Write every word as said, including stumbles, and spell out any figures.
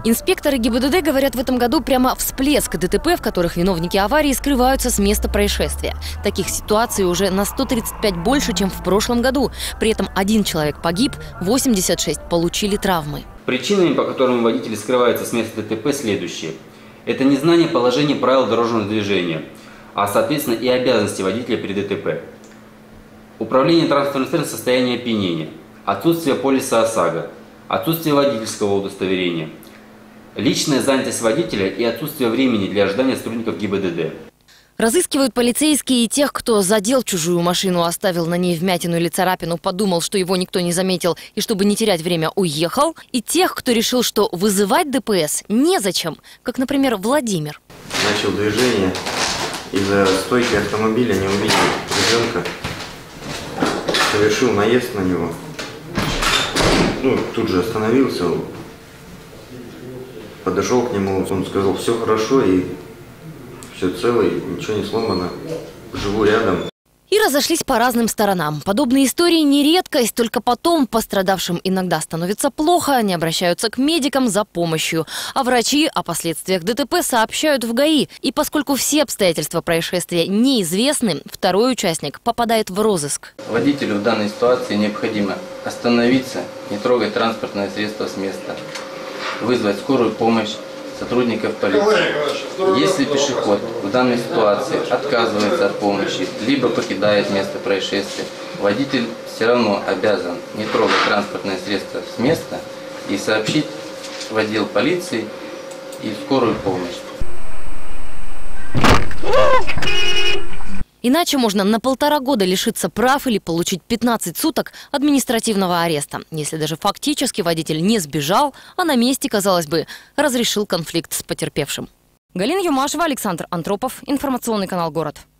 Инспекторы ГИБДД говорят, в этом году прямо всплеск ДТП, в которых виновники аварии скрываются с места происшествия. Таких ситуаций уже на сто тридцать пять больше, чем в прошлом году. При этом один человек погиб, восемьдесят шесть получили травмы. Причинами, по которым водители скрываются с места ДТП, следующие. Это незнание положения правил дорожного движения, а соответственно и обязанности водителя при ДТП. Управление транспортным средством в состоянии опьянения, отсутствие полиса ОСАГО, отсутствие водительского удостоверения, личная занятость водителя и отсутствие времени для ожидания сотрудников ГИБДД. Разыскивают полицейские и тех, кто задел чужую машину, оставил на ней вмятину или царапину, подумал, что его никто не заметил и, чтобы не терять время, уехал. И тех, кто решил, что вызывать ДПС незачем, как, например, Владимир. Начал движение, из-за стойки автомобиля не увидел ребенка, совершил наезд на него. Ну, тут же остановился, подошел к нему, он сказал, все хорошо и все целое, ничего не сломано, живу рядом. И разошлись по разным сторонам. Подобные истории не редкость, только потом пострадавшим иногда становится плохо, они обращаются к медикам за помощью. А врачи о последствиях ДТП сообщают в ГАИ. И поскольку все обстоятельства происшествия неизвестны, второй участник попадает в розыск. Водителю в данной ситуации необходимо остановиться, не трогать транспортное средство с места, вызвать скорую помощь сотрудников полиции. Если пешеход в данной ситуации отказывается от помощи, либо покидает место происшествия, водитель все равно обязан не трогать транспортное средство с места и сообщить в отдел полиции и в скорую помощь. Иначе можно на полтора года лишиться прав или получить пятнадцать суток административного ареста. Если даже фактически водитель не сбежал, а на месте, казалось бы, разрешил конфликт с потерпевшим. Галина Юмашева, Александр Антропов. Информационный канал «Город».